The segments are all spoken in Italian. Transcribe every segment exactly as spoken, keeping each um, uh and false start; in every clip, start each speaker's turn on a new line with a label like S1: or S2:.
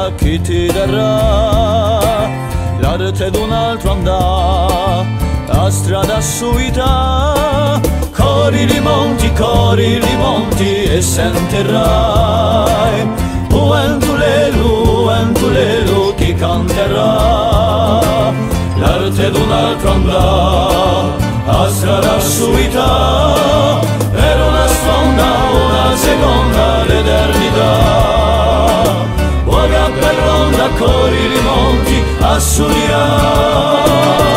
S1: chissà chi ti darà l'arte d'un altro andà a strada suita. Cori li monti, cori li monti e sentirai Uentulelu, Uentulelu ti canterà l'arte d'un altro andà a strada suita per una sponda, una seconda l'eternità. Uoga per ronda, cori li monti a Suria.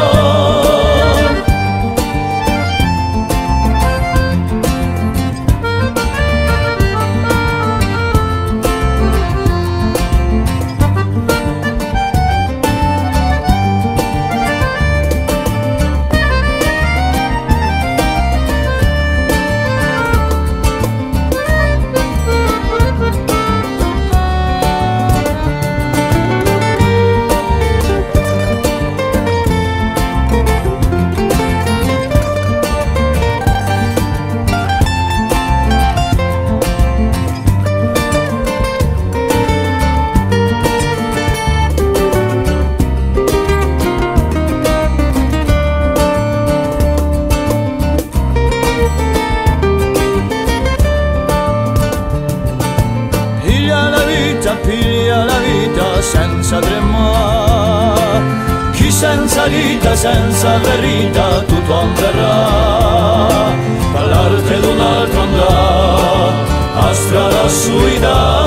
S1: Piglia la vita senza tremare, chi senza vita, senza verità tutto andrà, all'arte d'un altro andrà, a strada suida.